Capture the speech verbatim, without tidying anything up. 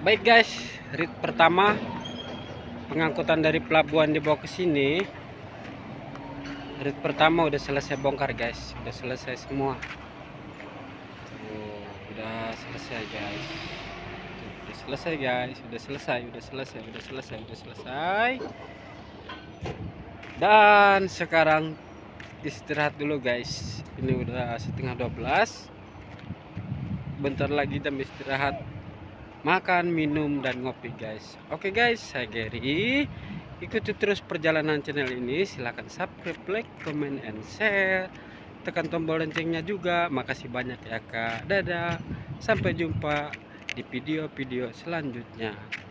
Baik guys, rit pertama pengangkutan dari pelabuhan dibawa ke sini. Rit pertama udah selesai bongkar guys, udah selesai semua. Tuh, udah selesai guys. Tuh, udah selesai guys, udah selesai, udah selesai, udah selesai, udah selesai. Dan sekarang istirahat dulu guys. Ini udah setengah dua belas. Bentar lagi jam istirahat. Makan, minum, dan ngopi guys. Oke guys, saya Gary. Ikuti terus perjalanan channel ini. Silahkan subscribe, like, comment, and share. Tekan tombol loncengnya juga. Makasih banyak ya kak. Dadah. Sampai jumpa di video-video selanjutnya.